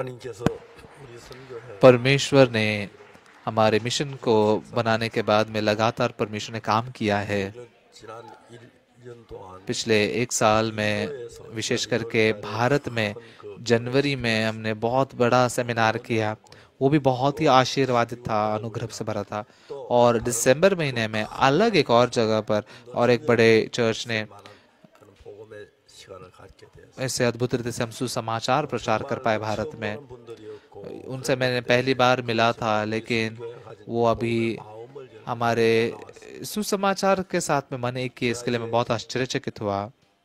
하나님께서 우리 선교회 परमेश्वर ने हमारे मिशन को बनाने के बाद में लगातार परमेश्वर ने काम किया है। 지난 1년 동안 पिछले एक साल में विशेष करके भारत में जनवरी में हमने बहुत बड़ा सेमिनार किया, वो भी बहुत ही आशीर्वादित था, अनुग्रह से भरा था। और दिसंबर महीने में अलग एक और जगह पर और एक बड़े चर्च ने 많은 그런 복음의 시간을 갖게 되었습니다. ऐसे अद्भुत रीति से हम सुसमाचार प्रचार कर पाए भारत में। 많은 분들이었고 उनसे मैंने पहली बार मिला था, लेकिन वो अभी हमारे सुसमाचार के साथ में मन एक किए, इसके लिए मैं बहुत आश्चर्यचकित हुआ।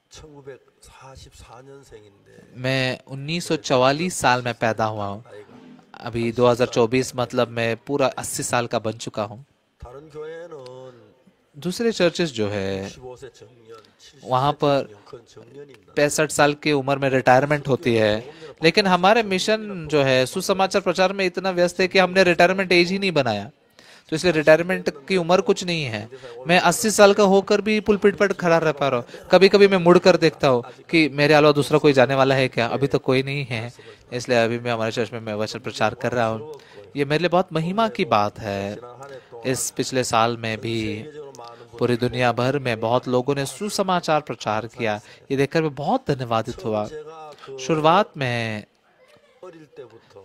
1944년생인데 मैं 1944 साल में पैदा हुआ हूँ, अभी 2024 मतलब मैं पूरा 80 साल का बन चुका हूँ। 다른 교회는 दूसरे चर्चेस जो है 15세 정년, 70세 वहाँ पर 정년, 그건 정년입니다. 65 साल की उम्र में रिटायरमेंट होती है, लेकिन हमारे मिशन जो है सुसमाचार प्रचार में इतना व्यस्त है कि हमने रिटायरमेंट एज ही नहीं बनाया, तो इसलिए रिटायरमेंट की उम्र कुछ नहीं है। मैं 80 साल का होकर भी पुलपिट पर खड़ा रह पा रहा हूँ। कभी कभी मैं मुड़ कर देखता हूँ कि मेरे अलावा दूसरा कोई जाने वाला है क्या, अभी तो कोई नहीं है, इसलिए अभी मैं हमारे चर्च में मैं वचन प्रचार कर रहा हूँ। ये मेरे लिए बहुत महिमा की बात है। इस पिछले साल में भी पूरी दुनिया भर में बहुत लोगों ने सुसमाचार प्रचार किया, ये देखकर मैं बहुत धन्यवादित हुआ। 제가 그 शुरुआत में 어릴 때부터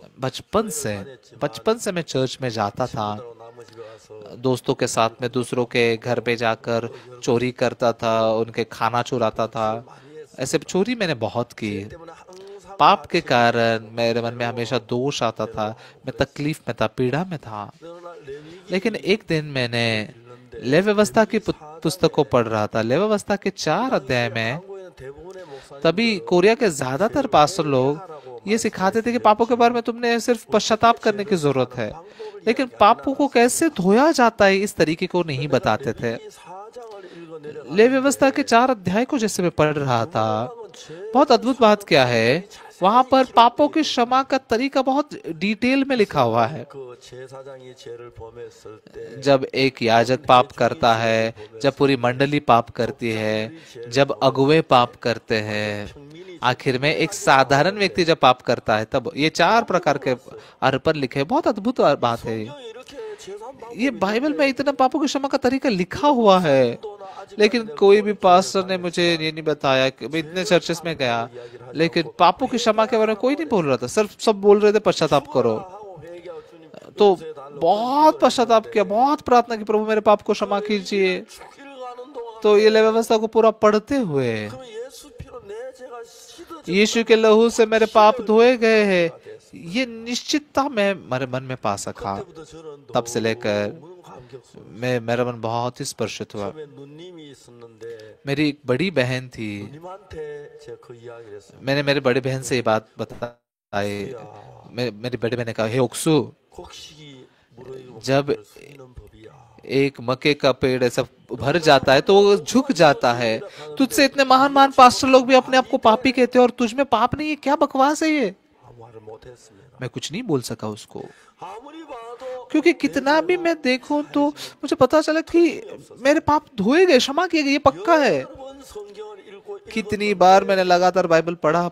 बचपन से मैं चर्च में जाता था, 나무 집에 가서 दोस्तों के साथ में दूसरों के घर पे जाकर चोरी करता था, उनके खाना चुराता था। ऐसे चोरी मैंने बहुत की। 때문에 항상 पाप के कारण मेरे मन में हमेशा दोष आता था, मैं तकलीफ में था, पीड़ा में था। 어느 날 레위기 लेकिन एक दिन मैंने लेव व्यवस्था की पुस्तक को पढ़ रहा था। लेव व्यवस्था के 4 अध्याय में 한국에는 대부분의 목사님 तभी कोरिया के ज्यादातर पास्टर लोग ये सिखाते थे कि पापों के बारे में तुमने सिर्फ पश्चाताप करने की जरूरत है, लेकिन पापों को कैसे धोया जाता है इस तरीके को नहीं बताते थे। 4장을 읽어 내려가 लेव व्यवस्था के 4 अध्याय को जैसे मैं पढ़ रहा था, बहुत अद्भुत बात क्या है, वहां पर पापों की क्षमा का तरीका बहुत डिटेल में लिखा हुआ है। 그 제사장이 죄를 범했을 때 जब एक याजक पाप करता है, जब पूरी मंडली पाप करती है, जब अगुवे पाप करते हैं, आखिर में एक साधारण व्यक्ति जब पाप करता है, तब ये 4 प्रकार के अर्पण लिखे हैं। बहुत अद्भुत बात है। 이렇게 제사한 방법이 ये बाइबल में इतना पापों की क्षमा का तरीका लिखा हुआ है, लेकिन कोई भी पास्टर ने मुझे ये नहीं बताया कि मैं इतने चर्चेस में गया, लेकिन पापों की क्षमा के बारे में कोई नहीं बोल रहा था, सिर्फ सब बोल रहे थे पश्चाताप करो। 하고 회개하고 주님 तो बहुत पश्चाताप किया, बहुत प्रार्थना की, प्रभु मेरे पाप को क्षमा कीजिए। 죽기를 가는 동안 तो ये लेव व्यवस्था को पूरा पढ़ते हुए 그럼 예수 피로 내 죄가 씻어져 यीशु के लहू से मेरे पाप धोए गए हैं, ये निश्चितता मैं मेरे मन में पा सका। 그때부터 저는 तब से लेकर 너무 감격스러워. मेरा मन बहुत ही स्पर्शित हुआ। 처음에 누님이 있었는데 मेरी एक बड़ी बहन थी, 누님한테 제가 그 이야기를 했어요. मैंने मेरे बड़े बहन से ये बात बताई। मेरी बड़ी बहन ने कहा, हे ओक्सू, 곡식이 무르익으면 जब 물 수 법이야. एक मक्के का पेड़ ऐसा भर जाता है तो वो झुक जाता है। तुझसे इतने महान महान पास्टर लोग भी अपने आप को पापी कहते हैं और तुझ में पाप नहीं है, क्या बकवास है ये। 아무 말을 못했습니다. मैं कुछ नहीं बोल सका उसको, 아무리 봐도 क्योंकि कितना भी मैं देखूं तो मुझे पता चला कि मेरे पाप धोए गए, क्षमा किए गए, ये पक्का है। 여러 번 성경을 읽고 कितनी बार मैंने लगातार बाइबल पढ़ा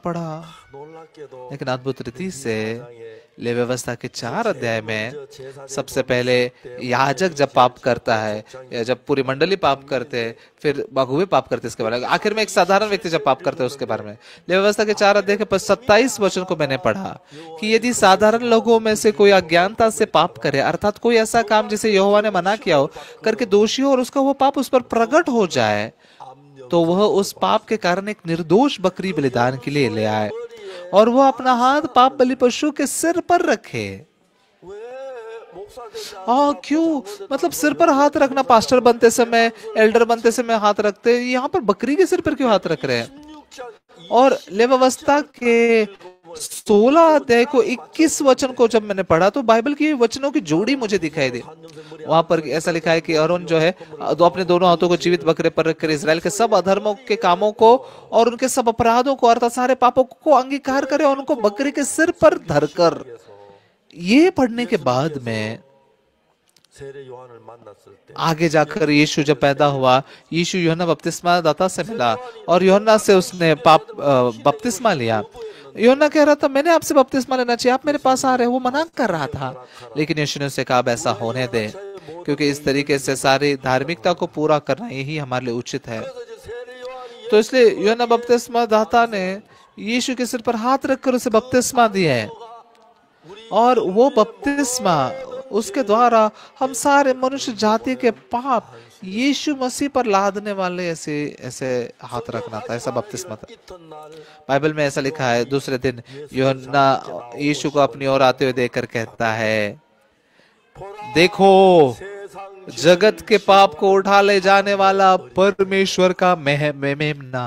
놀랍게도 लेकिन अद्भुत रीति से 장에 ले व्यवस्था के 4 अध्याय में सबसे पहले याजक जब पाप करता है, या जब पूरी मंडली पाप करते हैं, फिर अगुवे पाप करते हैं, इसके बारे में आखिर में एक साधारण व्यक्ति जब पाप करते हैं उसके बारे में। ले व्यवस्था के 4 अध्याय के 27 वचन को मैंने पढ़ा कि यदि साधारण लोगों में से कोई अज्ञानता से पाप करे, अर्थात कोई ऐसा काम जिसे यहोवा ने मना किया हो करके दोषी हो और उसका वो पाप उस पर प्रकट हो जाए, तो वह उस पाप के कारण एक निर्दोष बकरी बलिदान के लिए ले आए और वो अपना हाथ पाप बलि पशु के सिर पर रखे। 왜 목사 되지 क्यों, मतलब सिर पर हाथ रखना, पास्टर बनते समय, एल्डर बनते समय हाथ रखते, यहाँ पर बकरी के सिर पर क्यों हाथ रख रहे हैं। 16장 और लेवी व्यवस्था के 16 अध्याय को 21 वचन को जब मैंने पढ़ा तो बाइबल की वचनों की जोड़ी मुझे दिखाई दी। वहां पर ऐसा लिखा है कि अरोन जो है अपने दोनों हाथों को जीवित बकरे पर रखकर इस्राएल के सब अधर्मों के कामों को और उनके सब अपराधों को अर्थात सारे पापों को अंगीकार करे और उनको बकरी के सिर पर धरकर। ये पढ़ने के बाद में 세례 요한을 만났을 때 आगे जाकर यीशु जब पैदा हुआ, यीशु यूहन्ना बपतिस्मा दाता से मिला और यूहन्ना से उसने बपतिस्मा लिया। यूहन्ना कह रहा था मैंने आपसे बपतिस्मा लेना चाहिए, आप मेरे पास आ रहे हो, वो मना कर रहा था। लेकिन यीशु ने उसे कहा अब ऐसा होने दे, क्योंकि इस तरीके से सारी धार्मिकता को पूरा करना यही हमारे लिए उचित है। 그래서 이제 세례 요한이 तो इसलिए यूहन्ना बपतिस्मा दाता ने यीशु के सिर पर हाथ रखकर उसे बपतिस्मा दिया है, और वो बपतिस्मा उसके द्वारा हम सारे मनुष्य जाति के पाप यीशु मसीह पर लादने वाले ऐसे ऐसे हाथ रखना था, ऐसा बपतिस्मा था। 이튿날 बाइबल में ऐसा लिखा है, दूसरे दिन यूहन्ना यीशु को अपनी ओर आते हुए देखकर कहता है, देखो 세상 जगत के पाप को उठा ले जाने वाला परमेश्वर का मेमना।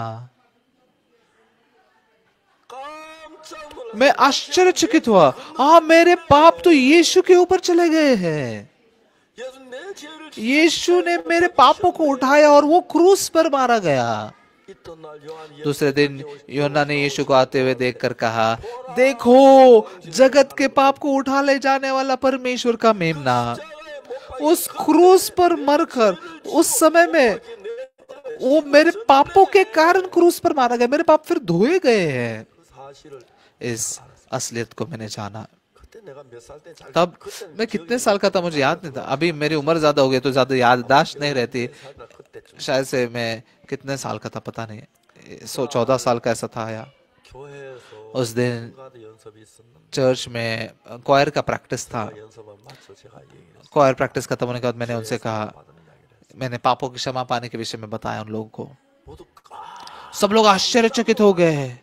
깜짝 놀랐어요. मैं आश्चर्यचकित हुआ, हाँ मेरे पाप तो यीशु के ऊपर चले गए हैं। 예수 내 죄를 यीशु ने मेरे पापों को उठाया और वो क्रूस पर मारा गया। 이튿날 요한이 दूसरे दिन यूहन्ना ने यीशु को आते हुए देखकर कहा, देखो जगत के पाप को उठा ले जाने वाला परमेश्वर का मेमना। उस क्रूस पर मरकर उस समय में वो मेरे पापों के कारण क्रूस पर मारा गया, मेरे पाप फिर धोए गए हैं। 사실을 इस असलियत को मैंने जाना। 그때 내가 몇 살 때 잘 तब मैं कितने साल का था मुझे याद नहीं था, अभी मेरी उम्र ज्यादा हो गई तो ज्यादा याददाश्त नहीं रहती। 그때쯤 शायद से मैं कितने साल का था पता नहीं, 14 साल का ऐसा था। या 교회에서 उस दिन 가드 연습이 있었는데 चर्च में क्वायर का प्रैक्टिस था। 연습을 마쳐 제가 얘기했어요. क्वायर प्रैक्टिस खत्म होने के बाद मैंने उनसे कहा, 받는 이야기를 मैंने पापों की क्षमा पाने के विषय में बताया उन लोगों को। 모두 सब लोग आश्चर्यचकित हो गए।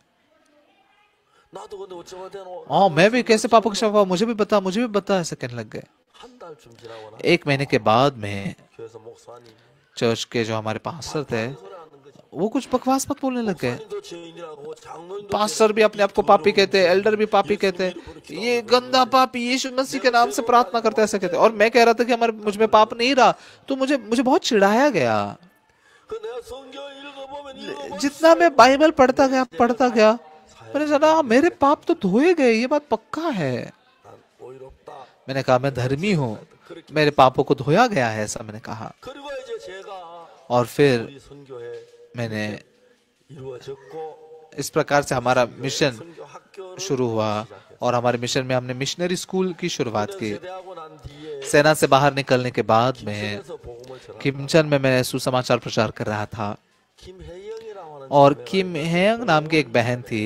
나도 근데 어쩌면 되노 मैं भी कैसे पापों की क्षमा पाऊं, मुझे भी बता ऐसे कहने लग गए। 한 달쯤 지나고 나 1 महीने के बाद में 교회에서 목사님 चर्च के जो हमारे पास्टर थे 소리 하는 거지. वो कुछ बकवास मत बोलने लग गए। 목사님도 죄인이라고 장로님도 पास्टर भी अपने आप को पापी कहते हैं, एल्डर भी पापी कहते हैं, ये गंदा पापी यीशु मसीह के नाम से प्रार्थना करते हैं, ऐसे कहते हैं। और मैं कह रहा था कि हमारे मुझ में पाप नहीं रहा, तो मुझे बहुत चिढ़ाया गया। 그 내가 성경 읽어보면 जितना मैं बाइबल पढ़ता गया मैंने जाना मेरे पाप तो धोए गए, ये बात पक्का है। 난 오히롭다. मैंने कहा मैं धर्मी हूँ, मेरे पापों को धोया गया है, ऐसा मैंने कहा। 그리고 이제 제가 और फिर 우리 선교회 मैंने 이루어졌고 इस प्रकार से हमारा मिशन 선교 학교를 शुरू हुआ, और हमारे मिशन में हमने मिशनरी स्कूल की शुरुआत की। 제대하고 난 뒤에 सेना से बाहर निकलने के बाद में 그래서 복음을 전하 किमचन में मैं सुसमाचार प्रचार कर रहा था, 김혜영이라고 하는 और 자매가 किम हेयंग नाम की एक बहन थी।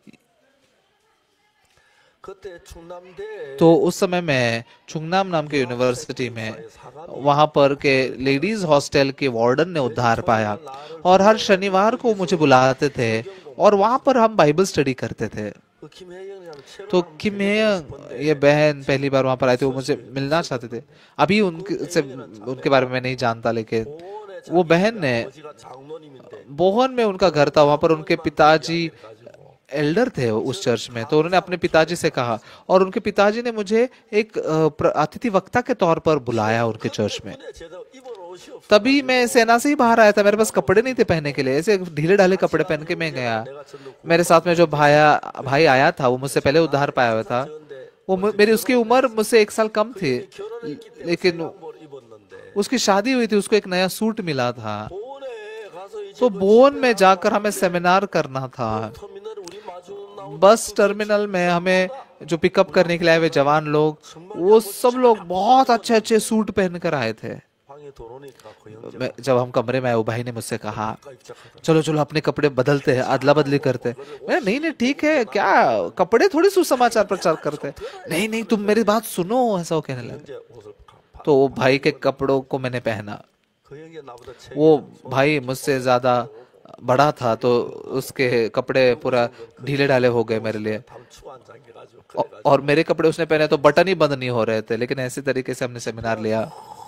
그때 충남대 तो उस समय मैं चुंगनाम नाम के यूनिवर्सिटी में वहां पर के लेडीज हॉस्टल के वार्डन ने उद्धार पाया, और हर शनिवार को मुझे बुलाते थे और वहां पर हम बाइबल स्टडी करते थे। 그 김혜영이라는 최고 तो किम हेयंग ये बहन पहली बार वहां पर आए थे, वो मुझे मिलना चाहते थे। अभी उनके बारे में मैं नहीं जानता, लेकिन 보원의 वो बहन ने 아버지가 장로님인데 बोहन में उनका घर था, वहां पर उनके पिताजी एल्डर थे उस चर्च में। तो उन्होंने अपने पिताजी से कहा, और उनके पिताजी ने मुझे एक अतिथि वक्ता के तौर पर बुलाया उनके चर्च में। 근데 제가 입을 옷이 없어. तभी मैं सेना से ही बाहर आया था, मेरे पास कपड़े नहीं थे पहनने के लिए, ऐसे ढीले ढाले कपड़े पहन के मैं गया। 내가 전도 मेरे साथ में जो भाई आया था, वो मुझसे पहले उद्धार पाया हुआ था। 구하는데 वो मेरी उसकी उम्र मुझसे 1 साल कम थी, 결혼했기 때문에 लेकिन 뭘 입었는데 उसकी शादी हुई थी, उसको एक नया सूट मिला था। 보원에 가서 이제 तो बोन में जाकर हमें सेमिनार करना था। 터미널 우리 마중 나온 बस टर्मिनल में हमें जो पिकअप करने के लिए आए हुए जवान लोग, वो सब लोग बहुत अच्छे अच्छे सूट पहन कर आए थे। 방에 들어오니까 그 형제가 जब हम कमरे में आए, वो भाई ने मुझसे कहा, 입장하더라고요. चलो चलो अपने कपड़े बदलते हैं, अदला बदली करते हैं। मैं नहीं ठीक है, क्या कपड़े थोड़ी सुसमाचार प्रचार करते हैं। नहीं तुम मेरी बात सुनो, ऐसा वो कहने लगे। 형제 옷을 तो वो भाई के कपड़ों को मैंने पहना। 그 형제 ना보다 책 वो भाई मुझसे ज्यादा बड़ा था, तो उसके कपड़े पूरा ढीले ढाले हो गए मेरे लिए, 담추 안 잠겨가지고 और मेरे कपड़े उसने पहने तो बटन ही बंद नहीं हो रहे थे। लेकिन ऐसे तरीके से हमने सेमिनार लिया।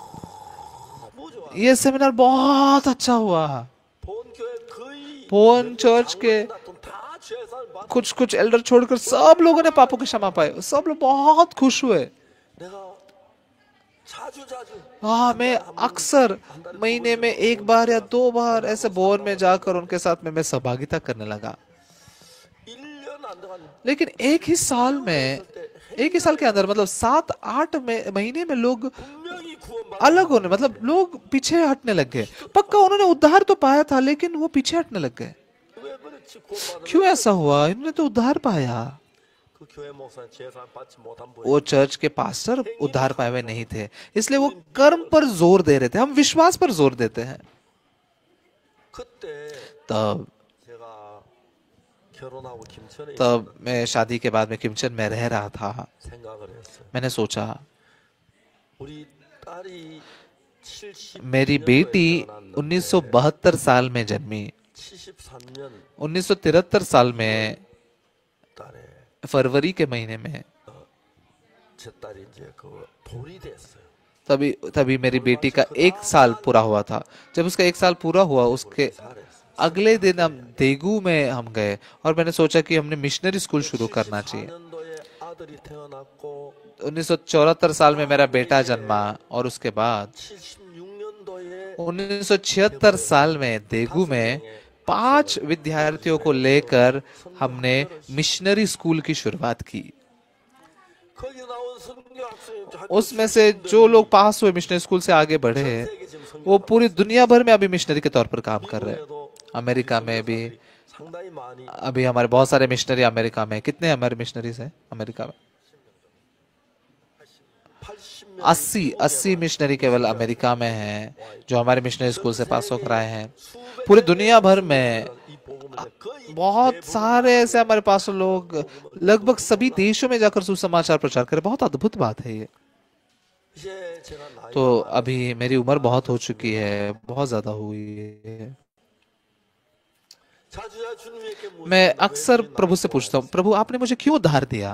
너무 좋아. ये सेमिनार बहुत अच्छा हुआ। 본교회 거의 बोन चर्च के 다 죄산 받. कुछ एल्डर छोड़कर सब लोगों ने पापों की क्षमा पाए, सब लोग बहुत खुश हुए। 내가 자주 हाँ, मैं अक्सर महीने में 1 बार या 2 बार ऐसे बोन में जाकर उनके साथ में मैं सहभागिता करने लगा। 1년 안 돼간 लेकिन एक ही साल में एक ही साल के अंदर मतलब 7-8 महीने में लोग 분명히 구원받은 अलग होने मतलब लोग पीछे हटने लग गए। पक्का उन्होंने उद्धार तो पाया था लेकिन वो पीछे हटने लग गए। 왜 그렇지? 구원받은 क्यों ऐसा हुआ? इन्होंने तो उद्धार पाया। 그 교회 목사는 제사 받지 못한 वो 분이 चर्च के पास्टर उद्धार पाए हुए नहीं थे, इसलिए वो कर्म पर जोर दे रहे थे, हम विश्वास पर जोर देते हैं। 그때 तब 제가 결혼하고 김천에 तब मैं शादी के बाद में किमचन में रह रहा था। 생각을 했어요. मैंने सोचा 우리 딸이 70 मेरी बेटी 1972 साल में जन्मी, 73년 1973 साल में 달에 फरवरी के महीने में 제 딸이 이제 그 돌이 됐어요. तभी तभी मेरी बेटी का 1 साल पूरा हुआ था। जब उसका 1 साल पूरा हुआ उसके 잘했어요. अगले दिन हम देगू में हम गए और मैंने सोचा कि हमने मिशनरी स्कूल शुरू करना चाहिए। 74년도에 आ들이 태어났고 1974 साल में मेरा बेटा जन्मा और उसके बाद 76년도에 1976 साल में देगू में 5 विद्यार्थियों को लेकर हमने मिशनरी स्कूल की शुरुआत की। 거기 나온 선교 학생이 उसमें से जो लोग पास हुए मिशनरी स्कूल से आगे बढ़े हैं वो पूरी दुनिया भर में अभी मिशनरी के तौर पर काम कर रहे हैं। अमेरिका में भी 상당히 많이 अभी हमारे बहुत सारे मिशनरी अमेरिका में, कितने हमारे मिशनरीज हैं अमेरिका में? 80명 80 मिशनरी केवल अमेरिका में हैं जो हमारे मिशनरी स्कूल से पास होकर आए हैं। पूरी दुनिया भर में 이 복음을 거의 बहुत सारे ऐसे हमारे पास लोग लगभग सभी देशों में जाकर सुसमाचार प्रचार करें। बहुत अद्भुत बात है ये। 이제 제가 나이 तो अभी मेरी उम्र बहुत हो चुकी है, बहुत ज्यादा हुई है। 자주야 주님께 मैं अक्सर प्रभु से पूछता हूँ, प्रभु आपने मुझे क्यों उद्धार दिया?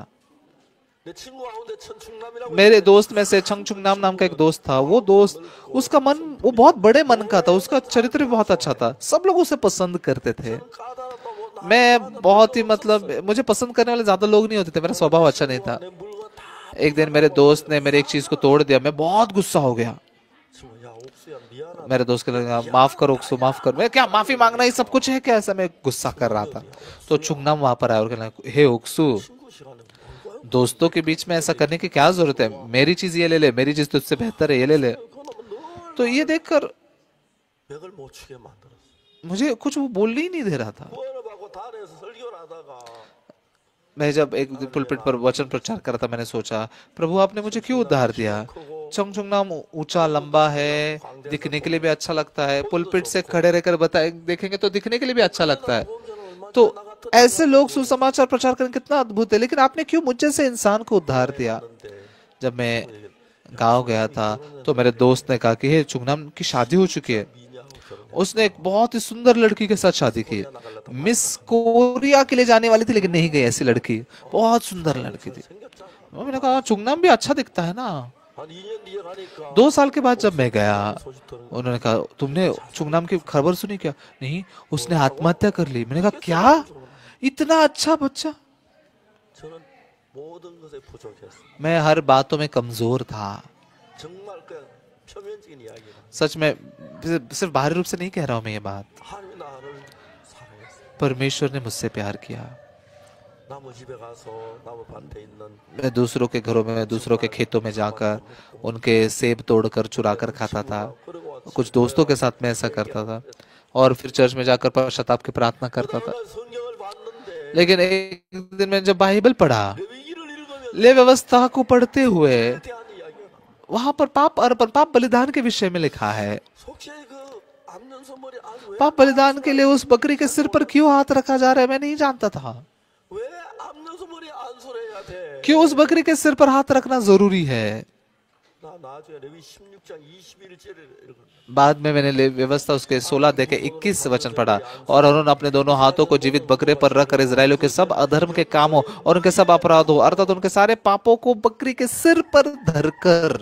내 친구 가운데 천충남이라고 मेरे दोस्त में से छंगचुंग नाम का एक दोस्त था। वो दोस्त, उसका मन वो बहुत बड़े मन का था, उसका चरित्र भी बहुत अच्छा था, सब लोग उसे पसंद करते थे। 까다롭다 뭐 मैं बहुत ही मतलब मुझे पसंद करने वाले ज्यादा लोग नहीं होते थे, मेरा स्वभाव अच्छा नहीं था। 내 물건 다 एक दिन मेरे दोस्त ने मेरे एक चीज को तोड़ दिया, मैं बहुत गुस्सा हो गया। 친구 야 옥수야 미안하다 मेरे दोस्त के लगा माफ करो उक्सू, माफ कर। मैं क्या माफी मांगना ही सब कुछ है क्या? ऐसा मैं गुस्सा कर रहा था। तो चुंगनाम वहां पर आया और कहना, हे उक्सू, 친구 시간에 뭔가요? दोस्तों के बीच में ऐसा करने की क्या जरूरत है? मेरी चीज ये ले ले, मेरी चीज तुझसे बेहतर है, ये ले ले। 그건 늘 तो ये देखकर 맥을 못 추게 만들었어. मुझे कुछ वो बोलने ही नहीं दे रहा था। 구원을 받고 단에서 설교를 하다가 मैं जब एक दिन पुलपिट पर वचन प्रचार कर रहा था, मैंने सोचा प्रभु आपने मुझे क्यों उद्धार दिया? चंगचुंग नाम ऊंचा लंबा है, दिखने के लिए भी अच्छा लगता है, पुलपिट से खड़े रहकर बताए देखेंगे तो दिखने के लिए भी अच्छा लगता है। तो ऐसे लोग सुसमाचार प्रचार करें कितना अद्भुत है, लेकिन आपने क्यों मुझे से इंसान को उद्धार दिया? जब मैं गांव गया था तो मेरे दोस्त ने कहा कि हे चुंगनाम की शादी हो चुकी है। उसने एक बहुत ही सुंदर लड़की के साथ शादी की, मिस कोरिया के लिए जाने वाली थी लेकिन नहीं गई। ऐसी लड़की, बहुत सुंदर लड़की थी। मैंने कहा चुंगनाम भी अच्छा दिखता है ना। 한 2년 뒤에 가니까 2 साल के बाद जब मैं गया, 소식 들은 उन्होंने कहा तुमने चुंगनाम की खबर सुनी क्या? नहीं, उसने आत्महत्या कर ली। मैंने कहा क्या? इतना अच्छा बच्चा। 저는 모든 것에 부족했어. मैं हर बातों में कमजोर था। 정말 그냥 표면적인 이야기다. सच में सिर्फ बाहरी रूप से नहीं कह रहा हूं मैं ये बात। 하나님이 나를 사랑했어. परमेश्वर ने मुझसे प्यार किया। 나무 집에 가서 나무 밭에 있는 मैं दूसरों के घरों में, दूसरों के खेतों में जाकर उनके सेब तोड़कर चुरा कर खाता था। 그리고 कुछ दोस्तों के साथ में ऐसा करता था और फिर चर्च में जाकर पश्चाताप की प्रार्थना करता था। 성경을 봤는데 लेकिन एक दिन मैं जब बाइबल पढ़ा, 레위기를 읽으면 ले व्यवस्था को पढ़ते हुए 대한 이야기가 वहां पर पाप अर्पण, पाप बलिदान के विषय में लिखा है। 속죄 그 암는 선물이 아주 왜 पाप बलिदान के लिए उस बकरी के सिर पर क्यों हाथ रखा जा रहा है, मैं नहीं जानता था। 왜 암는 선물이 안수해야 돼? क्यों उस बकरी के सिर पर हाथ रखना जरूरी है? 나 나중에 레위 16장 21절을 읽었는데 बाद में मैंने व्यवस्था उसके 16 दे के 21 वचन पढ़ा, और उन्होंने अपने दोनों हाथों को जीवित बकरे पर रखकर इजरायलियों के सब अधर्म के कामों और उनके सब अपराधों अर्थात उनके सारे पापों को बकरी के सिर पर धरकर,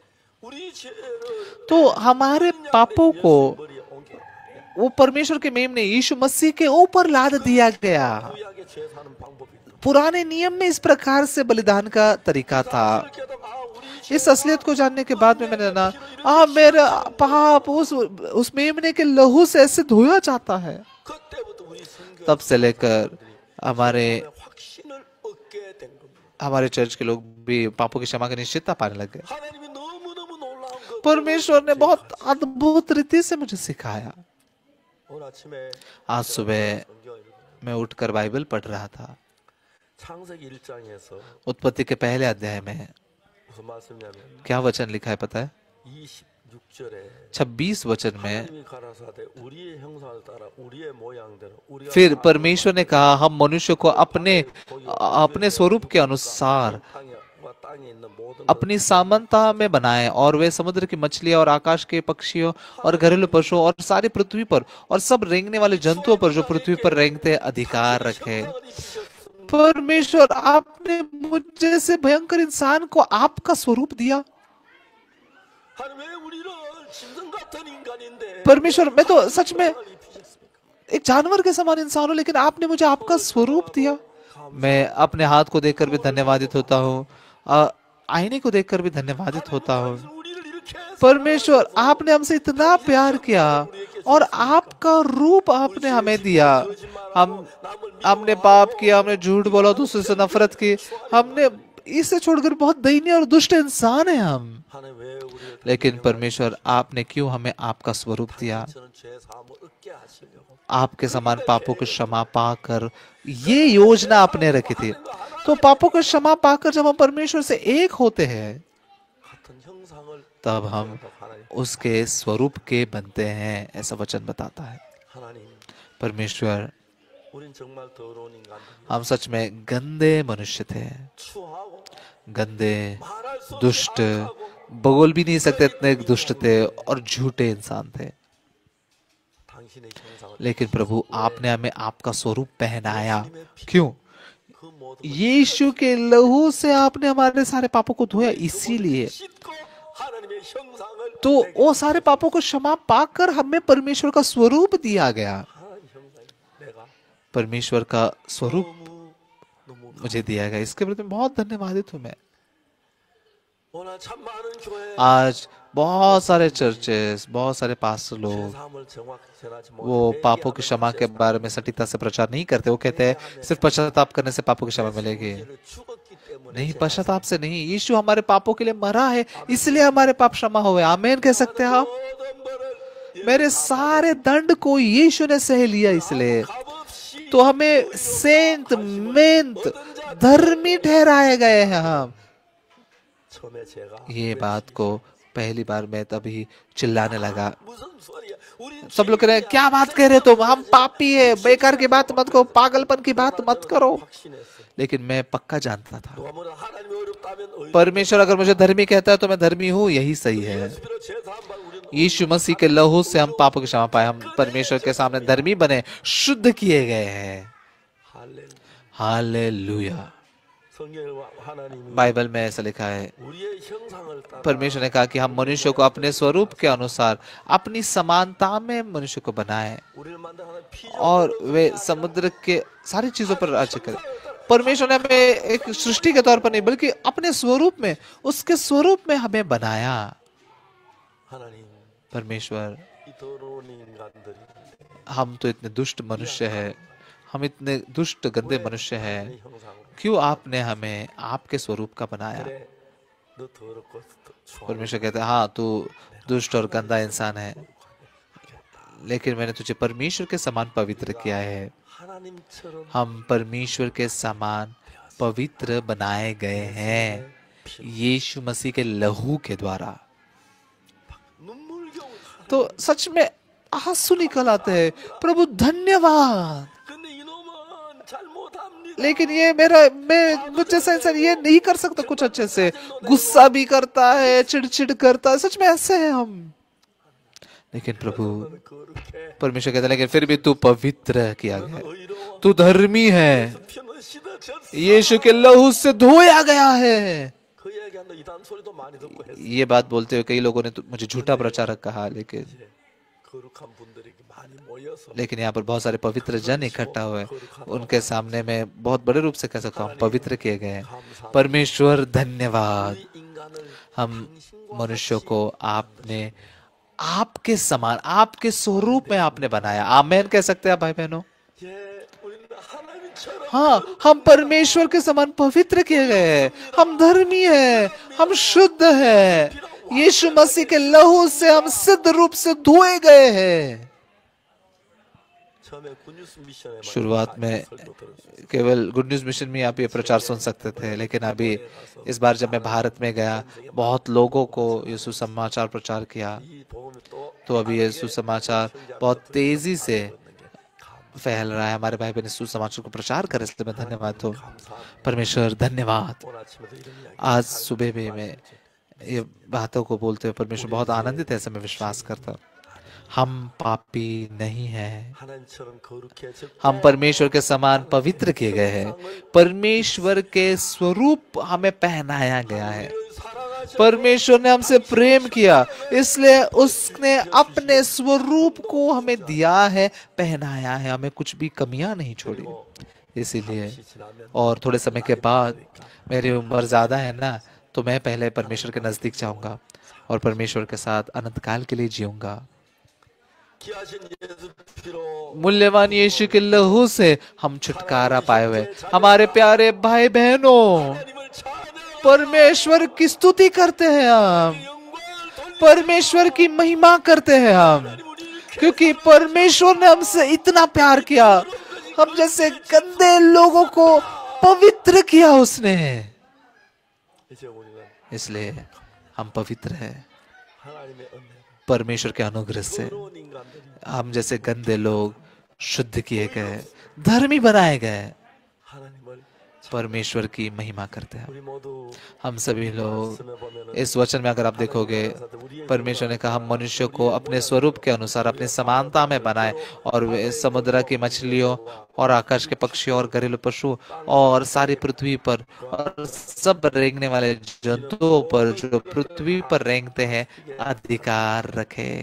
우리 죄를 तो हमारे पापों को 머리에 옮겨 वो परमेश्वर के मेमने यीशु मसीह के ऊपर लाद दिया गया। 구약의 죄 사는 방법이 있다. पुराने नियम में इस प्रकार से बलिदान का तरीका था। 이렇게 하다가 우리 इस असलियत को जानने के बाद में मैंने जाना मेरा पाप उस मेमने के लहू से ऐसे धोया जाता है। 그때부터 우리 성경 तब से लेकर हमारे 확신을 얻게 된 겁니다. हमारे चर्च के लोग भी पापों की क्षमा की निश्चितता पाने लग गए। 하나님이 너무너무 놀라운 것. परमेश्वर ने बहुत अद्भुत रीति से मुझे सिखाया। 오늘 아침에 आज सुबह 성경 읽고 मैं उठकर बाइबल पढ़ रहा था। 창세기 1장에서 उत्पत्ति के पहले अध्याय में 무슨 말씀이냐면 क्या वचन लिखा है पता है? 26절에 26 वचन में 하나님이 가라사대 우리의 형상을 따라 우리의 모양대로 우리가 फिर परमेश्वर ने कहा हम मनुष्य को अपने स्वरूप के अनुसार 땅과 땅에 있는 모든 अपनी समानता में बनाए और वे समुद्र की मछलियां और आकाश के पक्षियों और घरेलू पशुओं और सारी पृथ्वी पर और सब रेंगने वाले जंतुओं पर जो पृथ्वी पर रेंगते अधिकार रखे। परमेश्वर आपने मुझे से भयंकर इंसान को आपका स्वरूप दिया। 하나님 왜 우리를 짐승 같은 인간인데 परमेश्वर मैं तो सच में एक जानवर के समान इंसान हूं, लेकिन आपने मुझे आपका स्वरूप दिया। मैं अपने हाथ को देखकर भी धन्यवादित होता हूँ, आईने को देखकर भी धन्यवादित होता हूँ। 우리를 이렇게 परमेश्वर आपने हमसे इतना प्यार किया और आपका रूप आपने हमें दिया। हमने पाप किया, हमने झूठ बोला, दूसरे से नफरत की, हमने इसे छोड़कर बहुत दयनीय और दुष्ट इंसान है हम। 하나님 왜 우리를 लेकिन परमेश्वर आपने क्यों हमें आपका स्वरूप दिया? 저는 죄 사함을 얻게 하시려고 आपके समान पापों को क्षमा पाकर ये योजना आपने रखी थी। तो पापों को क्षमा पाकर जब हम परमेश्वर से एक होते हैं 같은 형상을 तब हम 하나님 उसके स्वरूप के बनते हैं, ऐसा वचन बताता है। 하나님 परमेश्वर 우린 정말 더러운 인간들 हम सच में गंदे मनुष्य थे, 추하고 गंदे, 말할 수 दुष्ट, बोल भी नहीं सकते इतने दुष्ट थे और झूठे इंसान थे। 당신의 형상을 लेकिन प्रभु आपने हमें आपका स्वरूप पहनाया। क्यों? 그 모든 यीशु के लहू से आपने हमारे सारे पापों को धोया, इसीलिए 씻고 하나님의 형상을 तो वो सारे पापों को क्षमा पाकर हमें परमेश्वर का स्वरूप दिया गया। 하나님 형상 내가 परमेश्वर का स्वरूप 너무 मुझे दिया गया, इसके प्रति बहुत धन्यवादित हूं मैं। 오늘 참 많은 교회 आज बहुत सारे चर्चेस, बहुत सारे पास्टर 죄 लोग 사함을 정확히 전하지 वो 못해 पापों की क्षमा के बारे में सटीकता से प्रचार नहीं करते। वो कहते हैं सिर्फ पश्चाताप करने से पापों की क्षमा मिलेगी। 죽었기 때문에 नहीं, पश्चाताप से नहीं, यीशु हमारे पापों के लिए मरा है, इसलिए हमारे पाप क्षमा हुए। आमीन कह सकते हैं आप? 모든 벌을 मेरे सारे दंड को यीशु ने सह लिया, इसलिए 값없이 तो हमें सेंट, मेंत, धर्मी ठहराए गए हैं हम। 처음에 제가 ये बात को पहली बार मैं तभी चिल्लाने लगा। 무슨 소리야 우리 सब लोग कह रहे हैं क्या बात कह रहे हो तुम, हम पापी है, बेकार की बात मत करो, पागलपन की बात मत करो। 확신했어 लेकिन मैं पक्का जानता था 누가 뭐라 하나님이 어렵다면 परमेश्वर अगर मुझे धर्मी कहता है तो मैं धर्मी हूँ, यही सही है। 예수로 죄 사함 받 우리는 यीशु मसीह के लहू से हम पापों की क्षमा पाए, हम परमेश्वर के सामने धर्मी बने, शुद्ध किए गए हैं। 할렐루야 हालेलुया। 성경에 하나님이 बाइबल में ऐसा लिखा है, 우리의 형상을 따라 परमेश्वर ने कहा कि हम मनुष्य को अपने स्वरूप के अनुसार अपनी समानता में मनुष्य को बनाए 우리를 만든 하나님 피조 और वे समुद्र के सारी चीजों पर राज्य करें। परमेश्वर ने हमें एक सृष्टि के तौर पर नहीं बल्कि अपने स्वरूप में, उसके स्वरूप में हमें बनाया। 하나님 परमेश्वर, 이 더러운 인간들이 हम तो इतने दुष्ट मनुष्य हैं, हम इतने दुष्ट गंदे मनुष्य हैं, 내 형상으로 क्यों आपने हमें आपके स्वरूप का बनाया? 그래 너 더럽고 추하고 परमेश्वर कहते हैं हाँ तू दुष्ट और गंदा इंसान है, लेकिन मैंने तुझे परमेश्वर के समान पवित्र किया है। 하나님처럼 हम परमेश्वर के समान पवित्र बनाए गए हैं यीशु मसीह के लहू के द्वारा। 눈물겨운 तो सच में आंसू निकल आते हैं, प्रभु धन्यवाद। 근데 이놈은 잘못합니다 लेकिन ये मैं मुझ जैसा इंसान ये नहीं कर सकता कुछ अच्छे से, गुस्सा भी करता है, चिड़चिड़ करता है, सच में ऐसे हैं हम। लेकिन प्रभु 거룩해 परमेश्वर कहता है लेकिन फिर भी तू पवित्र किया गया है, 의로워 तू धर्मी है, 편은 씻어졌어 यीशु के लहू से धोया गया है। 그 얘기한다 이단 소리도 많이 듣고 했어 ये बात बोलते हुए कई लोगों ने तो मुझे झूठा प्रचारक कहा, 거룩한 분들이 많이 모여서 लेकिन यहाँ पर बहुत सारे पवित्र जन इकट्ठा हुए, उनके सामने मैं बहुत बड़े रूप से कह सकता हूँ पवित्र किए गए हैं। परमेश्वर धन्यवाद, 이 인간을 हम मनुष्यों को आपने आपके समान, आपके स्वरूप में आपने बनाया। आमेन कह सकते हैं आप भाई बहनों? 예 우리는 하나님처럼 हाँ, हम परमेश्वर के समान पवित्र किए गए हैं, हम धर्मी हैं, हम शुद्ध हैं, यीशु मसीह के लहू से हम सिद्ध रूप से धोए गए हैं। शुरुआत में केवल गुड न्यूज मिशन में आप ये प्रचार सुन सकते थे, लेकिन अभी इस बार जब मैं भारत में गया, बहुत लोगों को ये सुसमाचार प्रचार किया, तो अभी ये सुसमाचार बहुत तेजी से फैल रहा है। हमारे भाई बहन सुसमाचार को प्रचार कर, इसलिए मैं धन्यवाद दो परमेश्वर, धन्यवाद। आज सुबह भी मैं ये बातों को बोलते हुए परमेश्वर बहुत आनंदित है, ऐसा मैं विश्वास करता हूँ। हम पापी नहीं हैं, हम परमेश्वर के समान पवित्र किए गए हैं, परमेश्वर के स्वरूप हमें पहनाया गया है। परमेश्वर ने हमसे प्रेम किया, इसलिए उसने अपने स्वरूप को हमें दिया है, पहनाया है, हमें कुछ भी कमियां नहीं छोड़ी। इसीलिए और थोड़े समय के बाद, मेरी उम्र ज्यादा है ना, तो मैं पहले परमेश्वर के नजदीक जाऊंगा और परमेश्वर के साथ अनंत काल के लिए जीऊंगा। मूल्यवान यीशु के लहू से हम छुटकारा पाए हुए। हमारे प्यारे भाई बहनों, परमेश्वर की स्तुति करते हैं हम, परमेश्वर की महिमा करते हैं हम, क्योंकि परमेश्वर ने हमसे इतना प्यार किया, हम जैसे गंदे लोगों को पवित्र किया उसने। इसलिए हम पवित्र हैं परमेश्वर के अनुग्रह से। हम जैसे गंदे लोग शुद्ध किए गए, धर्मी बनाए गए, परमेश्वर की महिमा करते हैं। हम सभी लोग इस वचन में अगर आप देखोगे, परमेश्वर ने कहा हम मनुष्य को अपने स्वरूप के अनुसार अपनी समानता में बनाए, और वे समुद्र की मछलियों और आकाश के पक्षियों और घरेलू पशु और सारी पृथ्वी पर और सब रेंगने वाले जंतुओं पर जो पृथ्वी पर रेंगते हैं अधिकार रखे।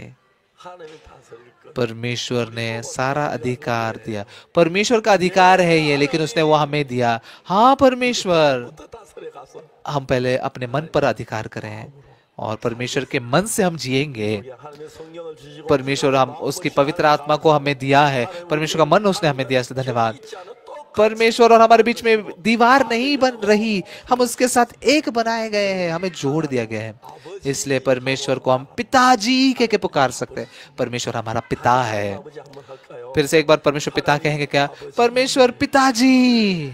परमेश्वर ने सारा अधिकार दिया, परमेश्वर का अधिकार है ये, लेकिन उसने वो हमें दिया। हाँ परमेश्वर, हम पहले अपने मन पर अधिकार करें और परमेश्वर के मन से हम जिएंगे। परमेश्वर हम उसकी पवित्र आत्मा को हमें दिया है, परमेश्वर का मन उसने हमें दिया, इसलिए धन्यवाद। परमेश्वर और हमारे बीच में दीवार नहीं बन रही, हम उसके साथ एक बनाए गए हैं, हमें जोड़ दिया गया है। इसलिए परमेश्वर को हम पिताजी कह के पुकार सकते हैं। परमेश्वर हमारा पिता है। फिर से एक बार परमेश्वर पिता कहेंगे क्या? परमेश्वर पिताजी।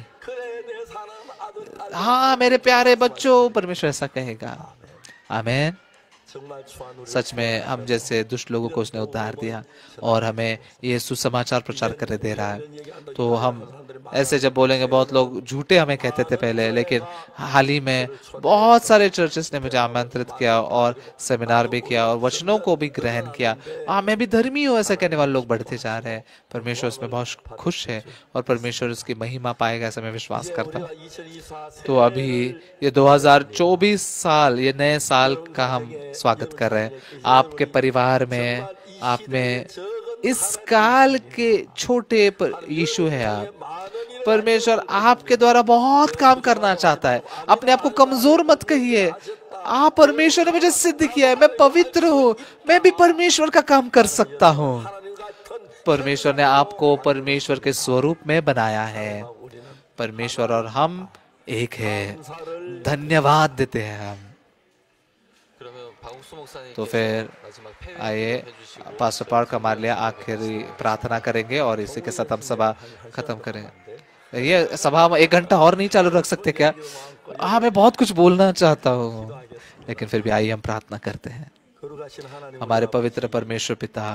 हाँ मेरे प्यारे बच्चों, परमेश्वर ऐसा कहेगा। आमीन। सच में हम जैसे दुष्ट लोगों को उसने उद्धार दिया और हमें ये सुसमाचार प्रचार करने दे रहा है। तो हम ऐसे जब बोलेंगे, बहुत लोग झूठे हमें कहते थे पहले, लेकिन हाल ही में बहुत सारे चर्चेस ने मुझे आमंत्रित किया और सेमिनार भी किया और वचनों को भी ग्रहण किया। मैं भी धर्मी हूँ ऐसा कहने वाले लोग बढ़ते जा रहे हैं। परमेश्वर उसमें बहुत खुश है और परमेश्वर उसकी महिमा पाएगा, ऐसा मैं विश्वास करता हूँ। तो अभी ये 2024 साल, ये नए साल का हम स्वागत कर रहे हैं। आपके परिवार में, आप में इस काल के छोटे यीशु है। आप, परमेश्वर आपके द्वारा बहुत काम करना चाहता है। अपने आप को कमजोर मत कहिए। आप, परमेश्वर ने मुझे सिद्ध किया है, मैं पवित्र हूँ, मैं भी परमेश्वर का काम कर सकता हूँ। परमेश्वर ने आपको परमेश्वर के स्वरूप में बनाया है। परमेश्वर और हम एक है। धन्यवाद देते हैं हम। तो फिर आइए पास्टर पार्क हमारे लिए आखिरी प्रार्थना करेंगे और इसी के साथ हम सभा खत्म करेंगे। ये सभा हम 1 घंटा और नहीं चालू रख सकते क्या? हाँ मैं बहुत कुछ बोलना चाहता हूँ, लेकिन फिर भी आइए हम प्रार्थना करते हैं। हमारे पवित्र परमेश्वर पिता,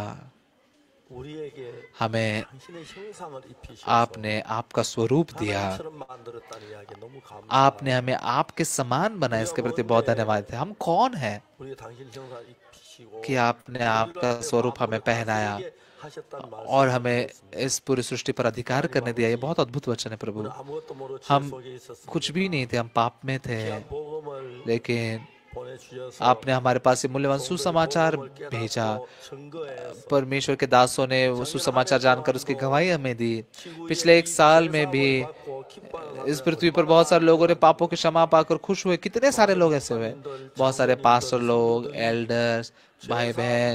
हमें आपने आपका स्वरूप दिया, आपने हमें आपके समान बनाया, इसके प्रति बहुत धन्यवाद है। हम कौन हैं कि आपने आपका स्वरूप हमें पहनाया और हमें इस पूरी सृष्टि पर अधिकार करने दिया। ये बहुत अद्भुत वचन है प्रभु। हम कुछ भी नहीं थे, हम पाप में थे, लेकिन आपने हमारे पास ये मूल्यवान सुसमाचार भेजा। परमेश्वर के दासों ने वो सुसमाचार जानकर उसकी गवाही हमें दी। पिछले 1 साल में भी इस पृथ्वी पर बहुत सारे लोगों ने पापों की क्षमा पाकर खुश हुए। कितने सारे लोग ऐसे हुए, बहुत सारे पास्टर लोग, एल्डर्स, भाई बहन,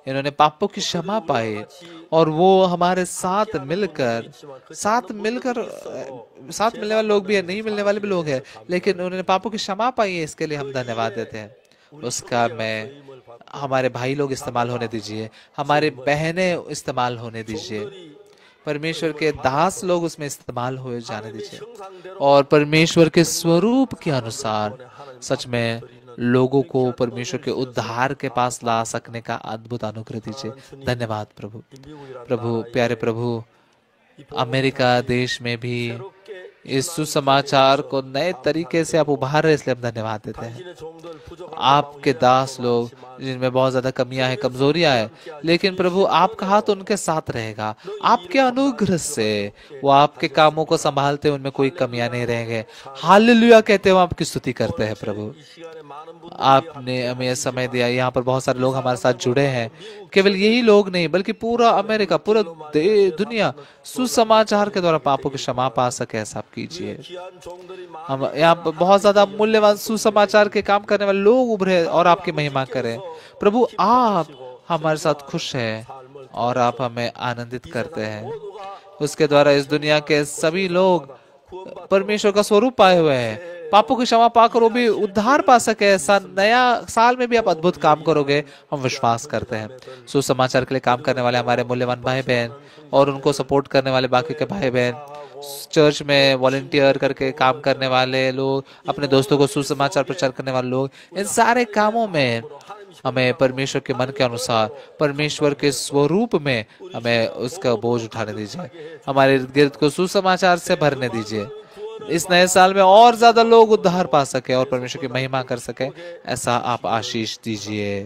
इन्होंने पापों की क्षमा पाई और वो हमारे साथ मिलकर साथ मिलने वाले लोग भी है, नहीं मिलने वाले भी लोग हैं, लेकिन उन्होंने पापों की क्षमा पाई है, इसके लिए हम धन्यवाद देते हैं। उसका मैं हमारे भाई लोग इस्तेमाल होने दीजिए, हमारे बहनें इस्तेमाल होने दीजिए, परमेश्वर के दास लोग उसमें इस्तेमाल हो जाने दीजिए और परमेश्वर के स्वरूप के अनुसार सच में लोगों को परमेश्वर के उद्धार के पास ला सकने का अद्भुत अनुग्रह दीजिए। धन्यवाद प्रभु। प्रभु, प्यारे प्रभु, अमेरिका देश में भी इस सुसमाचार को नए तरीके से आप उभार रहे, इसलिए हम धन्यवाद देते हैं। आपके दास लोग जिनमें बहुत ज्यादा कमियां हैं, कमजोरियां हैं, लेकिन प्रभु आपका हाथ उनके साथ रहेगा। आपके अनुग्रह से वो आपके कामों को संभालते हैं, उनमें कोई कमियां नहीं रहेंगे। हालेलुया कहते हुए आपकी स्तुति करते हैं प्रभु। आपने हमें यह समय दिया, यहाँ पर बहुत सारे लोग हमारे साथ जुड़े हैं। केवल यही लोग नहीं बल्कि पूरा अमेरिका, पूरा दुनिया सुसमाचार के द्वारा पापों की क्षमा पा सके, ऐसा आप कीजिए। हम यहाँ पर बहुत ज्यादा मूल्यवान सुसमाचार के काम करने वाले लोग उभरे और आपकी महिमा करें। प्रभु आप हमारे साथ खुश हैं और आप हमें आनंदित करते हैं। उसके द्वारा इस दुनिया के सभी लोग परमेश्वर का स्वरूप पाए हुए हैं, पापों की क्षमा पाकर वो भी उद्धार पा सके। ऐसा नया साल में भी आप अद्भुत काम करोगे, हम विश्वास करते हैं। सुसमाचार के लिए काम करने वाले हमारे मूल्यवान भाई बहन और उनको सपोर्ट करने वाले बाकी के भाई बहन, चर्च में वॉलंटियर करके काम करने वाले लोग, अपने दोस्तों को सुसमाचार प्रचार करने वाले लोग, इन सारे कामों में हमें परमेश्वर के मन के अनुसार, परमेश्वर के स्वरूप में हमें उसका बोझ उठाने दीजिए। हमारे इर्द गिर्द को सुसमाचार से भरने दीजिए। इस नए साल में और ज्यादा लोग उद्धार पा सके और परमेश्वर की महिमा कर सके, ऐसा आप आशीष दीजिए।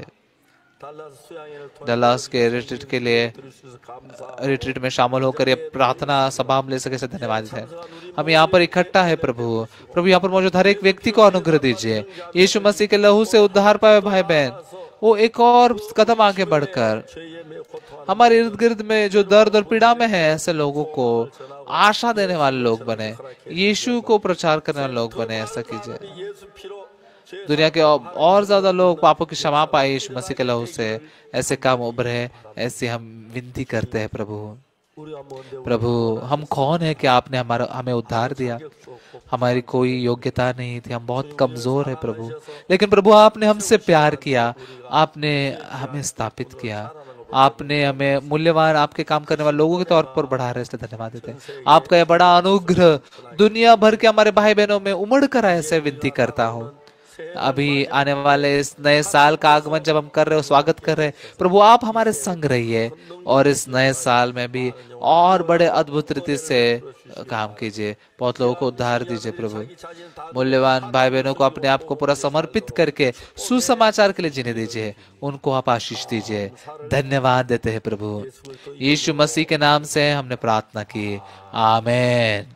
डलास के रिट्रीट के लिए रिट्रीट में शामिल होकर ये प्रार्थना सभा हम ले सके, से धन्यवाद है। हम यहाँ पर इकट्ठा है प्रभु। प्रभु यहाँ पर मौजूद हर एक व्यक्ति को अनुग्रह दीजिए। यीशु मसीह के लहू से उद्धार पाए भाई बहन वो एक और कदम आगे बढ़कर हमारे इर्द गिर्द में जो दर्द और पीड़ा में है, ऐसे लोगों को आशा देने वाले लोग बने, यीशु को प्रचार करने वाले लोग बने, ऐसा कीजिए। दुनिया के और ज्यादा लोग पापों की क्षमा पाए यीशु मसीह के लहू से, ऐसे काम उभरे, ऐसे हम विनती करते हैं प्रभु। प्रभु हम कौन है कि आपने हमें उद्धार दिया? हमारी कोई योग्यता नहीं थी, हम बहुत कमजोर है प्रभु, लेकिन प्रभु आपने हमसे प्यार किया, आपने हमें स्थापित किया, आपने हमें मूल्यवान आपके काम करने वाले लोगों के तौर पर बढ़ा रहे, इसलिए धन्यवाद देते हैं। आपका यह बड़ा अनुग्रह दुनिया भर के हमारे भाई बहनों में उमड़ कर आए, ऐसे विनती करता हूँ। अभी आने वाले इस नए साल का आगमन जब हम कर रहे हो, स्वागत कर रहे हैं, प्रभु आप हमारे संग रहिए और इस नए साल में भी और बड़े अद्भुत रीति से काम कीजिए, बहुत लोगों को उद्धार दीजिए प्रभु। मूल्यवान भाई बहनों को अपने आप को पूरा समर्पित करके सुसमाचार के लिए जीने दीजिए, उनको आप आशीष दीजिए। धन्यवाद देते हैं प्रभु। यीशु मसीह के नाम से हमने प्रार्थना की, आमीन।